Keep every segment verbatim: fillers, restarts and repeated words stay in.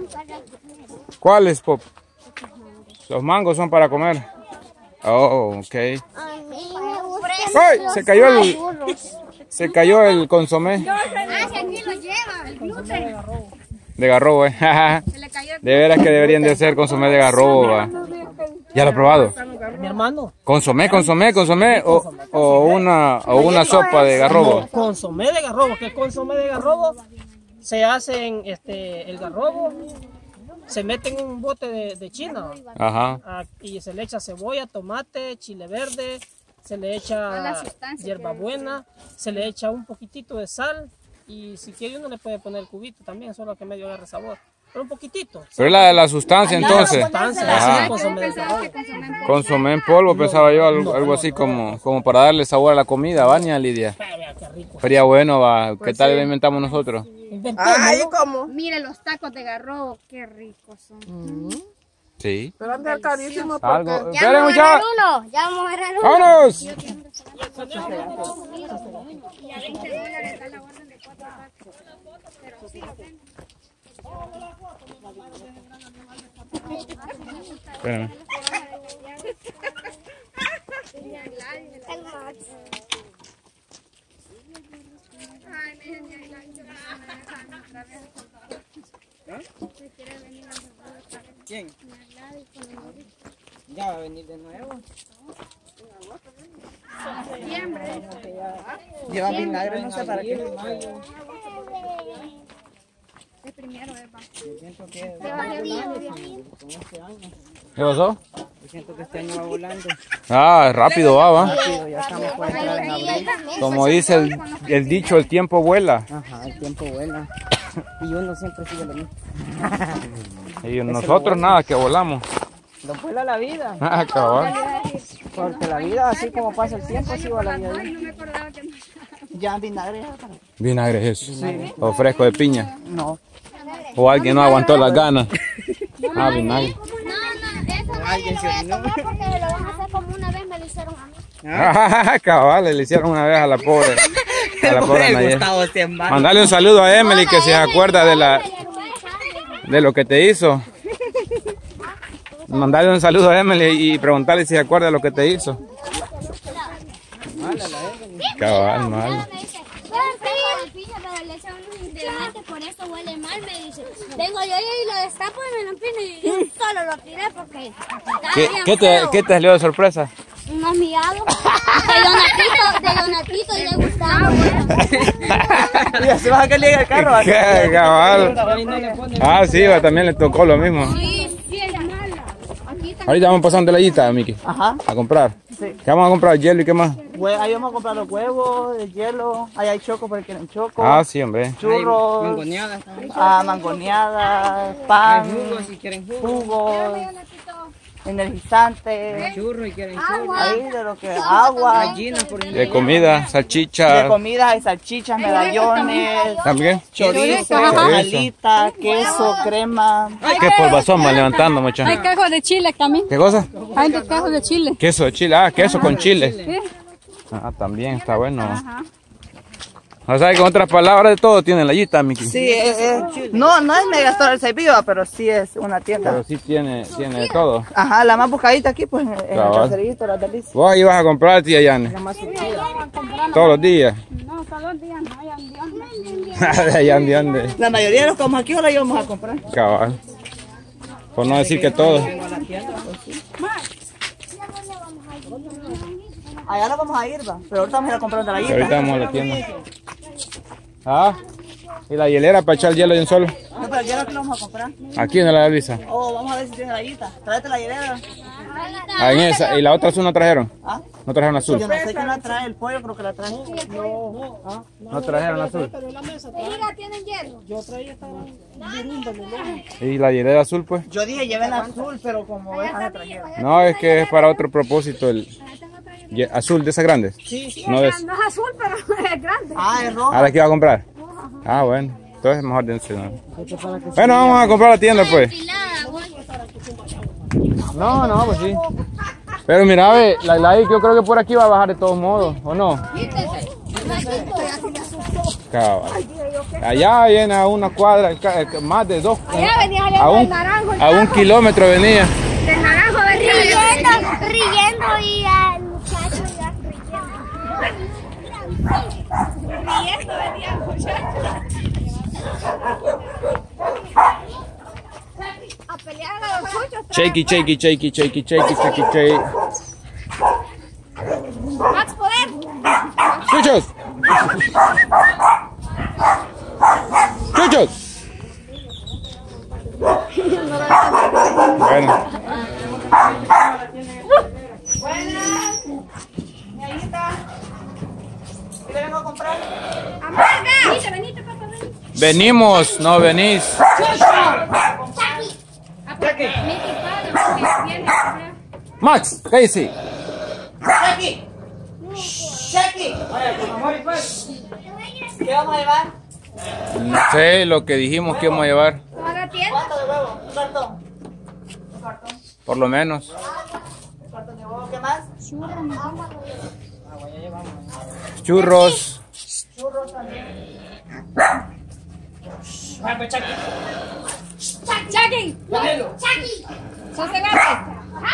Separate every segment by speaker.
Speaker 1: ¿Cuáles, Pop? Los mangos son para comer. Oh, ok. ¡Ay! Se cayó el... Se cayó el consomé.
Speaker 2: Ah, si aquí lo lleva, el gluten.
Speaker 1: De garrobo, eh. De veras que deberían de hacer consomé de garrobo, va. ¿Ya lo he probado?
Speaker 3: Mi hermano.
Speaker 1: ¿Consomé, consomé, consomé o, o una, o una sopa de garrobo?
Speaker 3: Consomé de garrobo, que el consomé de garrobo se hace en este, el garrobo, se mete en un bote de, de China.
Speaker 1: Ajá.
Speaker 3: Ah, y se le echa cebolla, tomate, chile verde, se le echa hierbabuena, se le echa un poquitito de sal y si quiere uno le puede poner cubito también, solo que medio agarre sabor. Pero un poquitito.
Speaker 1: Pero es la, la sustancia entonces.
Speaker 3: La sustancia,
Speaker 1: Ajá.
Speaker 3: así, consomé de garrobo.
Speaker 1: Consomé en polvo, pensaba yo, algo, algo así como, como para darle sabor a la comida, ¿va, niña Lidia? Sería bueno, va. ¿Qué tal lo inventamos nosotros?
Speaker 4: Ay, ¿cómo?
Speaker 2: Mire los tacos de garrobo, qué ricos son.
Speaker 1: Sí.
Speaker 4: Pero andan carísimos
Speaker 1: Algo.
Speaker 4: porque...
Speaker 2: Ya vamos a agarrar uno, ya vamos a agarrar uno.
Speaker 1: ¡Vámonos!
Speaker 2: Y a veinte dólares está la orden de cuatro tacos. Pero sí lo tengo.
Speaker 1: Espérame.
Speaker 3: ¿Quién? Ya va a venir de nuevo.
Speaker 4: Lleva vinagre, no sé para qué.
Speaker 2: De primero, Eva.
Speaker 3: Siento que,
Speaker 1: ¿Qué pasó?
Speaker 3: siento que este año va volando.
Speaker 1: Ah, rápido va, va.
Speaker 3: Rápido, ya estamos por entrar en abril.
Speaker 1: Como dice el, el dicho, el tiempo vuela.
Speaker 3: Ajá, el tiempo vuela. Y uno siempre sigue lo mismo.
Speaker 1: Y nosotros nada, que volamos.
Speaker 3: Lo vuela la vida.
Speaker 1: Ah, cabal.
Speaker 3: Porque la vida, así como pasa el tiempo, así va la vida.
Speaker 2: Ay, no me acordaba que no.
Speaker 4: Ya vinagre.
Speaker 1: Vinagre es eso. O fresco de piña.
Speaker 4: No.
Speaker 1: O alguien no aguantó las ganas. Ah, vinagre.
Speaker 2: No, no, eso no lo voy a tomar porque lo van a hacer como una vez me lo hicieron a mí.
Speaker 1: Ah, cabal, le hicieron una vez a la pobre. A la pobre Nayel.
Speaker 3: Nayel.
Speaker 1: Mandale un saludo a Emily que se acuerda de la de lo que te hizo. Mandale un saludo a Emily y preguntarle si se acuerda de lo que te hizo. Cabal, mal.
Speaker 2: Por eso huele mal, me dice. Vengo yo y lo destapo y me lo empino y yo solo lo tiré porque
Speaker 1: ¿Qué, ¿qué, te, ¿Qué te salió de sorpresa?
Speaker 2: unos miados de Donatito, de Donatito y de Gustavo.
Speaker 3: Ya se baja que le llega el carro.
Speaker 1: ¿Qué, cabal? Ah, sí, va, también le tocó lo mismo.
Speaker 2: Sí, sí, es mala. Aquí
Speaker 1: Ahorita vamos pasando de la yita, Miki.
Speaker 3: Ajá.
Speaker 1: A comprar.
Speaker 3: Sí.
Speaker 1: ¿Qué vamos a comprar? ¿Hielo y qué más?
Speaker 3: Hue- Ahí vamos a comprar los huevos, el hielo. Ahí hay choco para el que quieren choco.
Speaker 1: Ah, sí, hombre.
Speaker 3: Churros.
Speaker 5: Mangoneadas.
Speaker 3: Ah, mangoneadas, pan,
Speaker 5: Jugos si quieren jugo.
Speaker 3: jugos, energizantes.
Speaker 5: Churros si quieren churros.
Speaker 3: Ahí de lo que agua.
Speaker 5: Gallinas por
Speaker 1: De comida,
Speaker 3: De
Speaker 1: salchicha.
Speaker 3: comida hay salchichas, medallones,
Speaker 1: ¿También?
Speaker 3: chorizo,
Speaker 1: Chorizo.
Speaker 3: salita, queso, crema.
Speaker 1: ¿Qué polvazón va levantando, muchachos?
Speaker 6: Hay quejos de chile también.
Speaker 1: ¿Qué cosa?
Speaker 6: Hay de quejos de chile.
Speaker 1: Queso de chile. Ah, queso con chile. Ah, también está bueno. O sea, que con otras palabras de todo tiene la yita, Miki.
Speaker 3: Sí, es, es- no, no es Megastore El Ceibiva, pero sí es una tienda.
Speaker 1: Pero sí tiene, tiene de todo.
Speaker 3: Ajá, la más buscadita aquí, pues en, en el
Speaker 1: Cabal.
Speaker 3: caserito, las delicias.
Speaker 1: Vos ahí vas a comprar, tía Yane.
Speaker 3: La más surtida.
Speaker 1: Todos los días.
Speaker 6: No, todos los días no hay ambiente.
Speaker 1: De allá, ¿de dónde?
Speaker 3: La mayoría de los que vamos aquí ahora íbamos a comprar.
Speaker 1: Cabal. Por no decir que todo.
Speaker 3: Allá no vamos a ir, va, pero ahorita vamos a ir a comprar de la
Speaker 1: Que
Speaker 3: isla.
Speaker 1: ahorita vamos a la tienda. Ah, y la hielera para echar hielo de un solo.
Speaker 3: No, pero el hielo que lo vamos a comprar.
Speaker 1: Aquí en la Luisa.
Speaker 3: Oh, vamos a ver si tiene la isla. Tráete la hielera.
Speaker 1: Ah, en esa. ¿Y la otra azul no trajeron?
Speaker 3: ¿Ah?
Speaker 1: ¿No trajeron azul?
Speaker 3: Yo no sé quién la trae, el pollo creo que la trae. No, ¿ah?
Speaker 1: ¿No trajeron azul?
Speaker 2: Mira, tienen hielo.
Speaker 3: Yo traía esta
Speaker 1: ¿Y la hielera azul, pues?
Speaker 3: Yo dije lleven la azul, pero como ves, no trajeron.
Speaker 1: No, es que es para otro propósito. El ye- azul de esas grandes.
Speaker 3: Sí, sí.
Speaker 1: No es.
Speaker 2: No es azul, pero es grande.
Speaker 3: Ah, es roja.
Speaker 1: ¿A la que iba a comprar? Ah, bueno. Entonces es mejor de enseñar. Bueno, vamos a comprar a la tienda, pues. No, no, pues sí. Pero mira, ve, la like yo creo que por aquí va a bajar de todos modos, ¿o no? Cabal. Allá viene a una cuadra, más de dos.
Speaker 2: Allá venía
Speaker 1: A un, a un kilómetro venía.
Speaker 2: del naranjo venía riendo, riendo y al muchacho ya riendo. Riendo venía el muchacho. A pelear a los chuchos.
Speaker 1: Shaky, shaky, shaky, shaky, shaky, shaky, shaky.
Speaker 2: Max Poder.
Speaker 1: ¡Chuchos! ¡Chuchos! Bueno.
Speaker 4: Buenas. Mi amiguita. ¿Qué le vengo a comprar?
Speaker 2: Amarga. Venite, venite, papá, venite.
Speaker 1: Venimos, no venís.
Speaker 4: Jackie.
Speaker 1: Max, ¿qué dice?
Speaker 4: Jackie. Jackie. ¿Qué vamos a llevar?
Speaker 1: No sé lo que dijimos que íbamos a llevar.
Speaker 2: ¿Para tienda?
Speaker 4: ¿Cuánto de huevo? Un cartón. Un cartón.
Speaker 1: Por lo menos.
Speaker 4: Un cartón de huevo. ¿Qué más?
Speaker 1: Churros.
Speaker 4: Churros también.
Speaker 2: Chucky.
Speaker 4: Canelo.
Speaker 2: Chucky.
Speaker 6: ¿Sos de gato?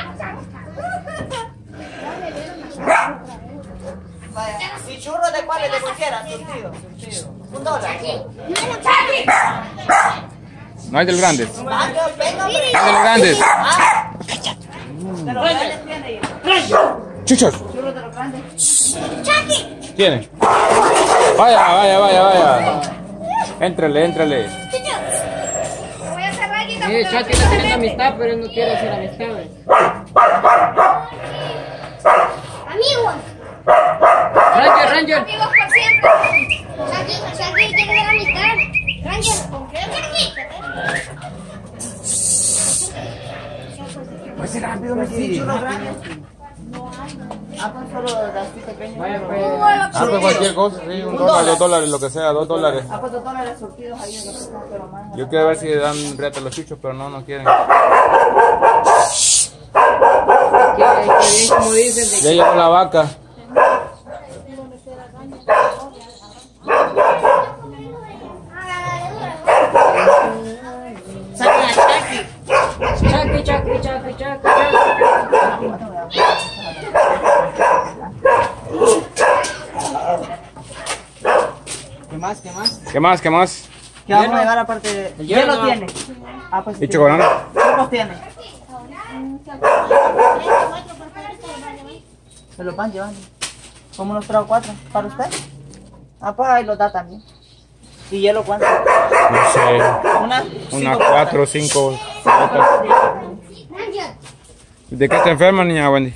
Speaker 4: Vaya. ¿Y churros de cuáles le pusieran? Surtido. Surtido. Un dólar.
Speaker 1: No hay del grandes.
Speaker 4: Venga, venga, hombre.
Speaker 1: No hay del grandes.
Speaker 4: Ah. De los grandes tiene.
Speaker 1: Chuchos.
Speaker 4: Churros de los grandes.
Speaker 1: Tiene. Vaya, vaya, vaya, vaya. Éntrale, éntrale.
Speaker 2: Voy a cerrar aquí.
Speaker 5: Sí, Chucky está haciendo amistad, pero él no quiere hacer amistades.
Speaker 2: Amigos.
Speaker 5: Ranger, Ranger.
Speaker 2: Amigos por siempre. Chucky, Chucky quiere ver amistad. Ranger, ¿con qué?
Speaker 1: Pues ser rápido,
Speaker 4: Sí, churros grandes. Ah, pues solo así pequeños.
Speaker 5: Vaya, pues.
Speaker 1: Ah, pues cualquier cosa, sí, un dólar, dos dólares, lo que sea, dos dólares.
Speaker 4: Ah, pues dos dólares surtidos ahí en los pero más.
Speaker 1: Yo quiero ver si dan reata a los chuchos, pero no, no quieren.
Speaker 5: Que, que bien como dicen de
Speaker 1: Ya llegó la vaca.
Speaker 4: Saca a Chucky.
Speaker 5: Chucky, Chucky, Chucky, Chucky.
Speaker 4: ¿Qué más? ¿Qué más?
Speaker 1: ¿Qué más? ¿Qué más?
Speaker 4: ¿Qué vamos a llevar aparte de...?
Speaker 5: El
Speaker 4: ¿Hielo
Speaker 5: hielo.
Speaker 4: tiene? Ah, pues sí.
Speaker 1: ¿Y chocolate?
Speaker 4: ¿Churros tiene? Se los van llevando. Como unos tres o cuatro. ¿Para usted? Ah, pues ahí los da también. ¿Y hielo cuánto?
Speaker 1: No sé.
Speaker 4: Una,
Speaker 1: Unas cuatro o cinco. ¿De qué te enferma, niña Wendy?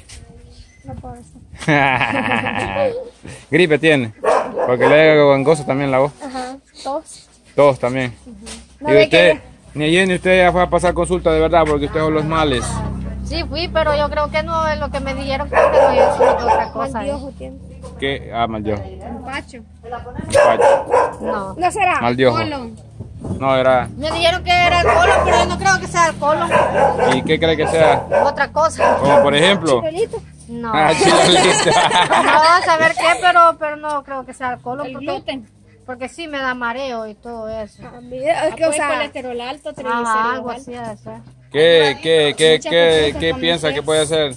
Speaker 1: Gripe tiene. Porque le da gangoso también la voz.
Speaker 2: Ajá, todos.
Speaker 1: Todos también.
Speaker 2: No
Speaker 1: Y
Speaker 2: ve
Speaker 1: usted, ni Jenny, usted ya fue a pasar consulta de verdad porque usted son los males.
Speaker 6: Sí, fui, pero yo creo que no es lo que me dijeron, creo que no es otra cosa. ¿eh?
Speaker 1: ¿Qué? Ah, mal Dios.
Speaker 6: Pacho. No.
Speaker 2: ¿No será?
Speaker 1: Mal Dios. No, era.
Speaker 6: Me dijeron que era el colon, pero yo no creo que sea el colon.
Speaker 1: ¿Y qué cree que sea?
Speaker 6: Otra cosa.
Speaker 1: Como por ejemplo.
Speaker 6: No.
Speaker 1: Ah, chilolita.
Speaker 6: No, saber qué, pero, pero no creo que sea el colon. El porque, gluten. Porque sí me da mareo y todo eso.
Speaker 2: Es que, o sea,
Speaker 6: colesterol alto, Ajá, algo así de ser.
Speaker 1: ¿Qué, qué, qué, qué, qué piensa que puede ser?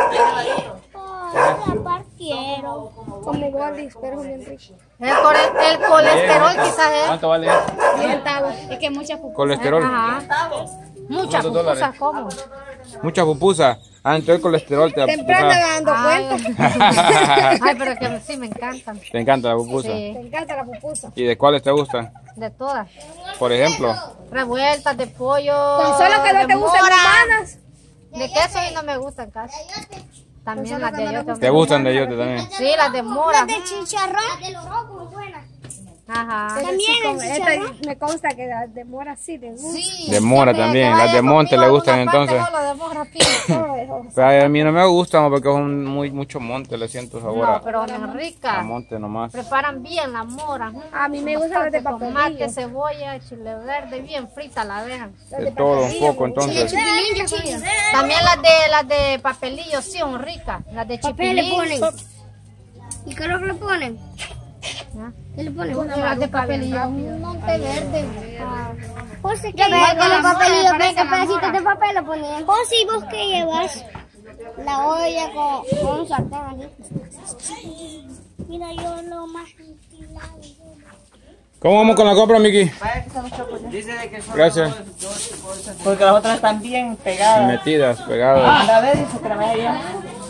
Speaker 2: la quiero. Como gordis, pero bien rico.
Speaker 6: El, core- el colesterol quizás es.
Speaker 1: ¿Cuánto vale?
Speaker 6: Es que mucha
Speaker 1: Colesterol.
Speaker 6: Ajá. Muchas
Speaker 1: ¿Cuántos dólares?
Speaker 6: pupusas como.
Speaker 1: Mucha pupusa. Ah, entonces el colesterol te
Speaker 2: Temprano
Speaker 1: te-
Speaker 2: dando cuenta.
Speaker 6: Ay, pero que sí me encantan.
Speaker 1: Te encanta la pupusa.
Speaker 6: Sí,
Speaker 2: Me encanta la pupusa.
Speaker 1: ¿Y de cuáles te gustan?
Speaker 6: de todas.
Speaker 1: Por ejemplo.
Speaker 6: Revueltas de pollo.
Speaker 2: Con solo que no
Speaker 6: de
Speaker 2: te gusten
Speaker 6: mora.
Speaker 2: humanas.
Speaker 6: De queso y no me gustan casi. También las de eyote.
Speaker 1: ¿Te gustan de ellos también?
Speaker 6: Sí, las de mora.
Speaker 2: De chicharrón. De los rojos, buenas.
Speaker 6: Ajá.
Speaker 2: También esta me consta que las de mora sí te gustan.
Speaker 6: Sí,
Speaker 1: De mora
Speaker 6: que me-
Speaker 1: también,
Speaker 6: que
Speaker 1: las
Speaker 6: vaya
Speaker 1: de monte
Speaker 6: conmigo
Speaker 1: le
Speaker 6: a
Speaker 1: gustan
Speaker 6: alguna parte,
Speaker 1: entonces.
Speaker 6: solo de mora, pico.
Speaker 1: Pero a mí no me gustan porque es un muy mucho monte, le siento sabor
Speaker 6: No,
Speaker 1: a,
Speaker 6: pero son
Speaker 1: a
Speaker 6: ricas.
Speaker 1: monte nomás.
Speaker 6: Preparan bien la mora.
Speaker 2: A mí me gustan las de
Speaker 6: Tomate,
Speaker 2: papelillo.
Speaker 6: cebolla, chile verde, bien frita la dejan.
Speaker 1: De todo un poco entonces.
Speaker 6: También las de las de papelillo sí son ricas. Las de
Speaker 2: Papel le
Speaker 6: chipilín.
Speaker 2: ponen. ¿Y qué es lo que le ponen? ¿Qué le ponemos?
Speaker 6: Una de papelillo, un monte verde.
Speaker 2: José, ¿qué llevas? Con los papelillos, ¿qué pedacitos de papel lo ponían? José, ¿vos qué llevas? La olla con, con un sartén aquí. Mira, yo lo más ventilado.
Speaker 1: ¿Cómo vamos con la compra, Miki?
Speaker 4: Vaya que están los chocos ya.
Speaker 5: Dice de que son
Speaker 1: Gracias.
Speaker 5: dos, dos bolsas.
Speaker 4: Porque las otras están bien pegadas.
Speaker 1: Metidas, pegadas.
Speaker 4: A ver, dice que la vaya ya.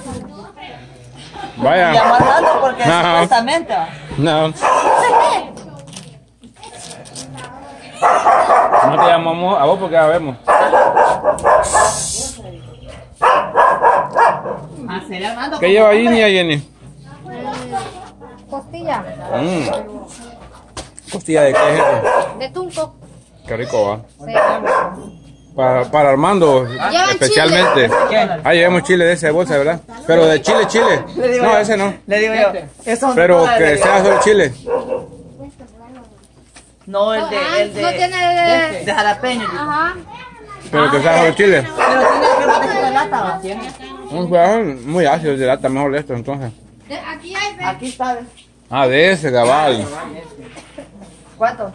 Speaker 1: Vaya.
Speaker 4: Y amarrando porque
Speaker 1: No.
Speaker 4: supuestamente va.
Speaker 1: No. No te llamamos a vos porque ya vemos.
Speaker 4: Hacer Armando.
Speaker 1: ¿Qué lleva ahí, niña Jenny?
Speaker 6: Costilla
Speaker 1: Mm. Costilla de qué es eso?
Speaker 6: de tunco.
Speaker 1: Qué rico va.
Speaker 6: Sí.
Speaker 1: Para, para Armando, especialmente. Ah, llevamos chile de esa bolsa, ¿verdad? Pero de chile, chile.
Speaker 4: Le digo
Speaker 1: No,
Speaker 4: yo,
Speaker 1: ese no.
Speaker 4: Le digo yo. Eso
Speaker 1: Pero
Speaker 4: no, le
Speaker 1: que
Speaker 4: digo.
Speaker 1: sea solo chile.
Speaker 4: No, el de,
Speaker 6: Ah,
Speaker 4: el de,
Speaker 6: no tiene
Speaker 4: de jalapeño. digo.
Speaker 6: Ajá.
Speaker 1: Pero que sea solo chile.
Speaker 4: Pero tiene que botecito de lata, ¿va? ¿Tiene?
Speaker 1: Un pedazo muy ácido de lata, mejor de esto entonces.
Speaker 6: Aquí hay
Speaker 4: Aquí está. ¿ves?
Speaker 1: Ah, de ese, cabal.
Speaker 4: ¿Cuánto?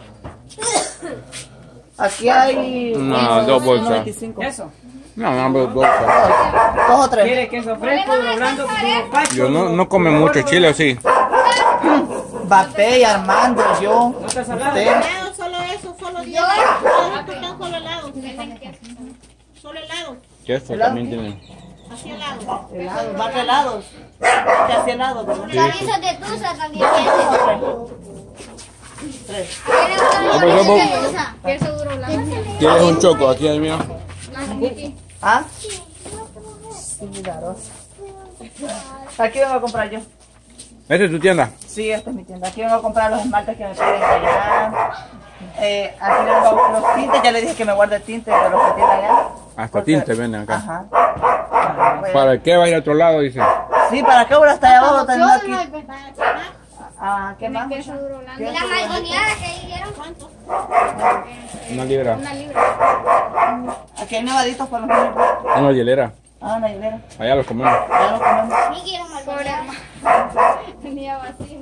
Speaker 4: Aquí hay...
Speaker 1: No, dos bolsas.
Speaker 4: uno veinticinco.
Speaker 5: Eso.
Speaker 1: No, no, dos bolsas.
Speaker 4: Dos o tres.
Speaker 5: ¿Quiere queso fresco, blando, como pacho?
Speaker 1: Yo no, no come mucho chile, ¿o sí?
Speaker 4: Bape y Armando, yo.
Speaker 5: ¿No está salado?
Speaker 4: Usted.
Speaker 7: Helado, solo eso, solo diez. Ah, tú estás solo helado. Solo helado,
Speaker 1: Queso también tiene.
Speaker 7: así helado.
Speaker 4: Helados, más helados. Ya hacía helados, ¿verdad?
Speaker 2: Chorizo de tusa también tiene.
Speaker 4: Tres.
Speaker 2: ¿Quieres una
Speaker 1: ¿Cómo, cómo?
Speaker 2: chorizo de tusa?
Speaker 6: queso duro blanco.
Speaker 1: ¿Quieres un choco? Aquí hay mío.
Speaker 4: ¿Ah? Sí, claro. Aquí vengo a comprar yo.
Speaker 1: ¿Esta es tu tienda?
Speaker 4: Sí, esta es mi tienda. Aquí vengo a comprar los esmaltes que me piden allá. Eh, aquí vengo los tintes. Ya le dije que me guarde el tinte de los que tiene allá.
Speaker 1: Hasta
Speaker 4: Porque-
Speaker 1: tinte venden acá.
Speaker 4: Ajá. Ajá, bueno.
Speaker 1: ¿Para qué va a ir a otro lado? Dice.
Speaker 4: Sí, ¿para qué hora está allá abajo? Está aquí.
Speaker 6: Opciones,
Speaker 4: Ah, ¿qué más?
Speaker 6: queso duro blanco.
Speaker 2: ¿Y las malgoneadas que dieron? ¿Cuánto?
Speaker 1: Una libra.
Speaker 6: Una libra.
Speaker 4: Aquí hay nevaditos para los niños.
Speaker 1: Una hielera.
Speaker 4: Ah, una hilera.
Speaker 1: Allá los comemos.
Speaker 4: Ya lo comemos.
Speaker 2: Ni quiero malgoneadas.
Speaker 6: Tenía vacío.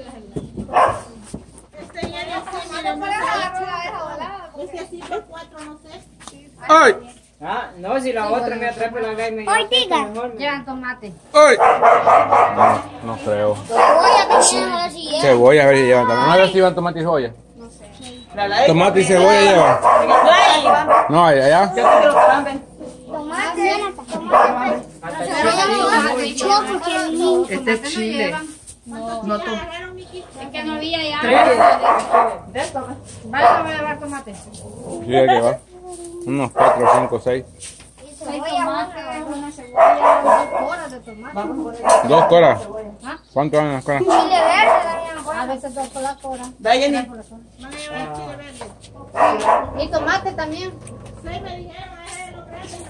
Speaker 7: Este ya no sé, mira, no sé. Este así por cuatro, no sé.
Speaker 1: ¡Ay!
Speaker 5: Ah, no, si la otra me atrapa la gana y me
Speaker 2: Ay, diga.
Speaker 5: mejor. me-
Speaker 6: Llevan tomate.
Speaker 1: ¡Ay! No, no creo.
Speaker 2: Cebolla también, ahora sí lleva.
Speaker 1: Cebolla, a ver si llevan también. A ver si llevan tomate y cebolla.
Speaker 4: La la
Speaker 1: Tomate y cebolla llevan. No, hay allá.
Speaker 4: Yo quiero que cambien.
Speaker 2: Tomate, tomate.
Speaker 6: Tomate.
Speaker 2: Choco, qué lindo.
Speaker 5: Este es chile.
Speaker 4: No, tú.
Speaker 6: Es que no había ya.
Speaker 4: De esto, ¿ves?
Speaker 6: Vale, no voy a llevar tomate.
Speaker 1: Sí, hay que va. Unos cuatro, cinco, seis.
Speaker 6: Seis tomates, una cebolla, dos horas de tomate.
Speaker 1: Dos coras. ¿Cuánto van las coras?
Speaker 2: Chile verde también.
Speaker 6: A veces dos por la hora.
Speaker 4: Da, Jenny.
Speaker 7: Van a llevar chile verde.
Speaker 6: Y tomate también.
Speaker 7: Seis me dijeron, eh, los grandes.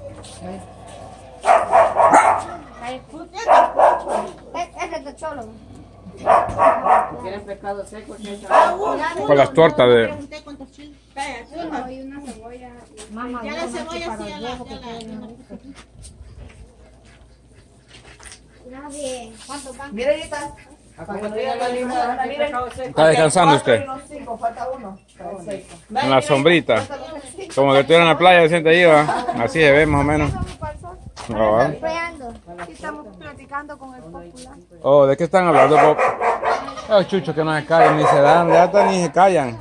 Speaker 2: Ese es de cholo.
Speaker 5: ¿Quieres pescado seco? ¿Qué es?
Speaker 1: Con las tortas de...
Speaker 7: Pregunté cuántos chiles. Vaya,
Speaker 6: Uno y una cebolla. Mamá,
Speaker 7: ya la cebolla sí, ya la... ya la-
Speaker 2: Nadie.
Speaker 6: ¿cuánto van?
Speaker 4: Mira, ahorita. Para que no digan la lista.
Speaker 5: ¿Qué pescado seco?
Speaker 1: ¿Está descansando usted?
Speaker 4: Cuatro y unos cinco, falta uno. Seis.
Speaker 1: En la sombrita. Como que estuviera en la playa, siente ahí, va. Así se ve más o menos. Ah, va.
Speaker 2: Freando.
Speaker 6: Estamos platicando con el popular.
Speaker 1: Oh, ¿de qué están hablando, Bob? Los chuchos que no se callan, ni se dan lata ni se callan.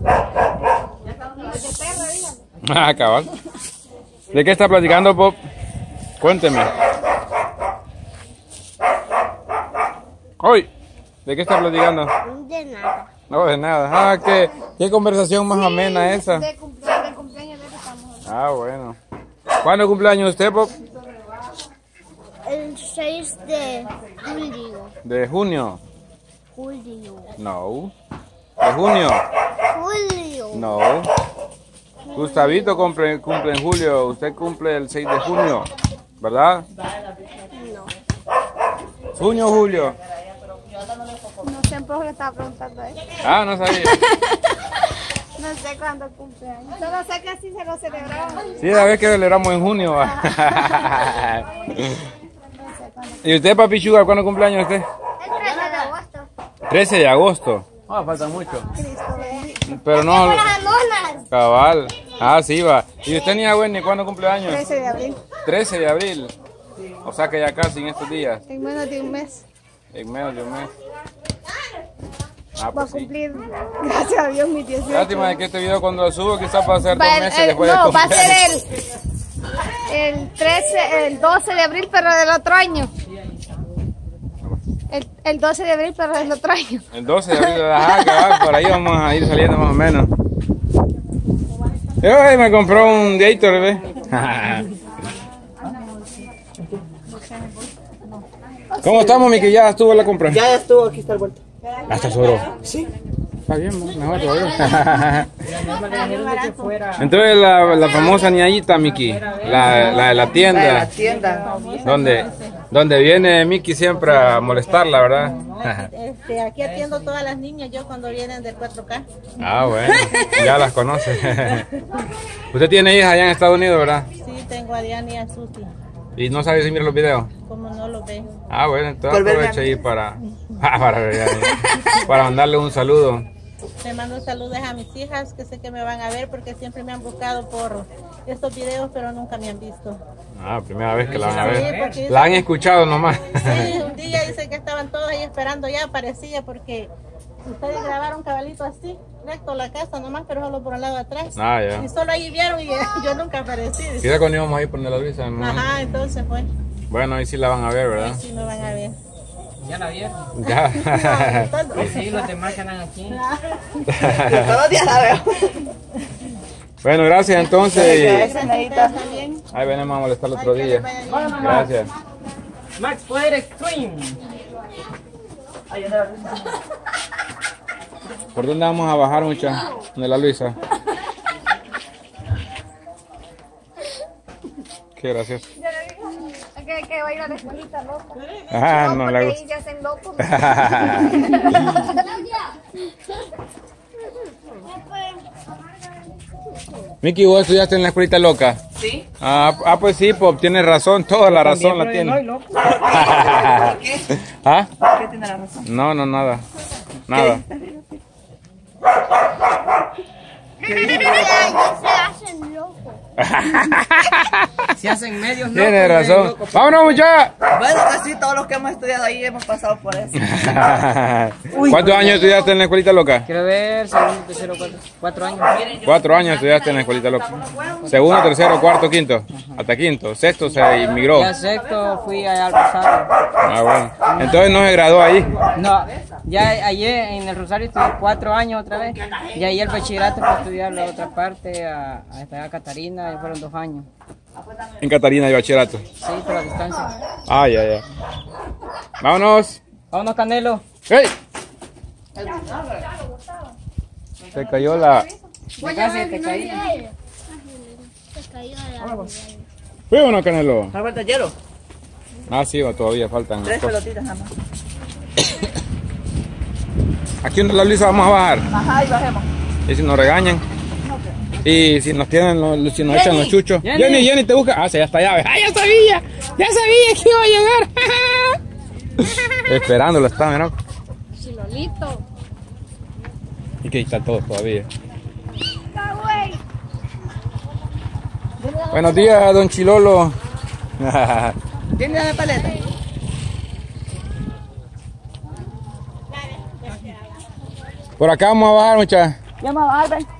Speaker 1: Ah, cabal. ¿De qué está platicando, Bob? Cuénteme. Hoy, ¿de qué está platicando?
Speaker 2: De nada.
Speaker 1: No, de nada. Ah, qué, qué conversación más amena esa.
Speaker 6: De cumpleaños, de cumpleaños de él estamos.
Speaker 1: Ah, bueno. ¿Cuándo cumpleaños usted, Bob?
Speaker 2: El seis de julio.
Speaker 1: ¿De junio?
Speaker 2: Julio.
Speaker 1: No. ¿De junio?
Speaker 2: Julio.
Speaker 1: No. Gustavito cumple, cumple en julio, usted cumple el seis de junio, ¿verdad?
Speaker 2: No.
Speaker 1: Junio, julio.
Speaker 6: No sé por qué le estaba preguntando a él.
Speaker 1: Ah, no sabía.
Speaker 6: No sé cuándo cumpleaños. Solo sé que así se lo celebramos.
Speaker 1: Sí, la vez que celebramos en junio. Va. ¿Y usted, papi Sugar, cuándo cumpleaños usted?
Speaker 2: El trece de agosto.
Speaker 1: trece de agosto. Ah, falta mucho. Pero no.
Speaker 2: Las amonas.
Speaker 1: Cabal. Ah, sí, va. ¿Y usted, niña Wendy, cuándo cumple años?
Speaker 6: trece de abril.
Speaker 1: trece de abril. O sea que ya casi en estos días.
Speaker 6: En menos de un mes.
Speaker 1: En menos de un mes. Ah,
Speaker 6: Va a
Speaker 1: pues sí.
Speaker 6: cumplir, gracias a Dios, mis dieciocho.
Speaker 1: Lástima de que este video cuando lo subo quizás va a ser dos
Speaker 6: Va el-
Speaker 1: meses
Speaker 6: el-
Speaker 1: después de
Speaker 6: no, va a ser
Speaker 1: cumpleaños.
Speaker 6: el, el trece, el doce de abril, pero del otro año. El, el doce de abril, pero del otro año.
Speaker 1: El doce de abril, ajá, cabal, por ahí vamos a ir saliendo más o menos. Yo eh, me compró un Gator, ¿ves? ¿Cómo estamos, Miki? ¿Ya estuvo la compra?
Speaker 4: Ya estuvo, aquí está el vuelto.
Speaker 1: Hasta sobró. Sí. Está bien, mejor todavía. Entonces la, la famosa niñita, Miki, la, la de la tienda.
Speaker 4: La de la tienda.
Speaker 1: Donde, donde viene Miki siempre a molestarla, ¿verdad?
Speaker 7: Este, aquí atiendo todas las niñas yo cuando vienen del cuatro K.
Speaker 1: Ah, bueno, ya las conoce. Usted tiene hijas allá en Estados Unidos, ¿verdad?
Speaker 7: Sí, tengo a Diana y a Susi.
Speaker 1: Y no sabe si mira los videos.
Speaker 7: Como no lo ven.
Speaker 1: Ah, bueno, entonces
Speaker 4: Volverme
Speaker 1: aprovecha
Speaker 4: a-
Speaker 1: ahí para, ah, para, para mandarle un saludo.
Speaker 7: Le mando saludos a mis hijas que sé que me van a ver porque siempre me han buscado por estos videos, pero nunca me han visto.
Speaker 1: Ah, primera vez que la van a
Speaker 7: Sí,
Speaker 1: ver.
Speaker 7: porque
Speaker 1: La han escuchado nomás.
Speaker 7: Sí, un día dice que estaban todos ahí esperando, ya aparecía porque ustedes grabaron cabalito así, recto la casa nomás, pero solo por el lado de atrás.
Speaker 1: Ah, ya.
Speaker 7: Y solo ahí vieron y yo nunca aparecí.
Speaker 1: Quizá cuando íbamos ahí por la Luisa. ¿no?
Speaker 7: Ajá, entonces fue.
Speaker 1: Bueno, ahí sí la van a ver, ¿verdad?
Speaker 7: Sí me van a ver.
Speaker 5: Ya la vieron.
Speaker 1: Ya.
Speaker 5: Sí, los demás que andan aquí.
Speaker 4: Todos los días la veo.
Speaker 1: Bueno, gracias entonces.
Speaker 4: Gracias, Neita.
Speaker 7: También.
Speaker 1: Ahí venimos a molestar el otro día. Gracias.
Speaker 5: Max Poder Extreme.
Speaker 1: ¿Por dónde vamos a bajar, mucha? De la Luisa. Qué gracioso.
Speaker 6: Que, que va a ir a la escuelita, loco.
Speaker 1: Ah, no le
Speaker 6: Porque
Speaker 1: gusta.
Speaker 6: ahí ya hacen locos.
Speaker 1: Miki, ¿vos estudiaste en la escuelita loca?
Speaker 4: Sí.
Speaker 1: Ah, ah, pues sí, Pop, tienes razón, toda la razón la tiene. ¿Ah?
Speaker 4: ¿Qué tiene la razón?
Speaker 1: No, no, nada. Nada.
Speaker 2: Se hacen locos.
Speaker 5: Se hacen medios locos.
Speaker 1: Tienes
Speaker 5: medios
Speaker 1: razón.
Speaker 5: locos.
Speaker 1: ¡Vámonos, muchachos!
Speaker 4: Bueno, casi todos los que hemos estudiado ahí hemos pasado por eso.
Speaker 1: ¿Cuántos años estudiaste en la escuelita loca?
Speaker 5: Quiero ver, segundo, tercero, cuatro, cuatro años.
Speaker 1: Cuatro años estudiaste en la escuelita loca. Segundo, tercero, cuarto, quinto. Hasta quinto. Sexto se inmigró.
Speaker 5: Ya sexto fui allá al Rosario.
Speaker 1: Ah, bueno. Entonces no se graduó ahí.
Speaker 5: No, ya ayer en el Rosario estudié cuatro años otra vez. Y ahí el bachillerato para estudiar la otra parte, a, a estudiar a Catarina, y fueron dos años.
Speaker 1: En Catarina de bachillerato.
Speaker 5: Sí, por la distancia.
Speaker 1: Ah, ya, ya. Vámonos.
Speaker 5: Vámonos, Canelo.
Speaker 1: ¡Hey! Se cayó la...
Speaker 5: Ya casi te caí.
Speaker 2: Se cayó la...
Speaker 1: Vámonos, Canelo.
Speaker 4: ¿Me falta hielo?
Speaker 1: Ah, sí, va, todavía faltan
Speaker 4: Tres
Speaker 1: cosas.
Speaker 4: pelotitas nada más.
Speaker 1: Aquí en la Luisa vamos a bajar.
Speaker 4: Ajá, y bajemos.
Speaker 1: Y si nos regañan. Y si nos tienen, los- si nos echan los chuchos.
Speaker 5: Jenny.
Speaker 1: Jenny, Jenny, te busca. Ah, sí, ya está llave. ¡Ah, ya sabía! ¡Ya sabía que iba a llegar! Esperándolo está, mira.
Speaker 6: Chilolito.
Speaker 1: Y que ahí está todo todavía. Buenos días, don Chilolo.
Speaker 4: ¿Tiene de paleta?
Speaker 1: Por acá vamos a bajar, muchachos.
Speaker 4: Ya vamos a bajar, ven.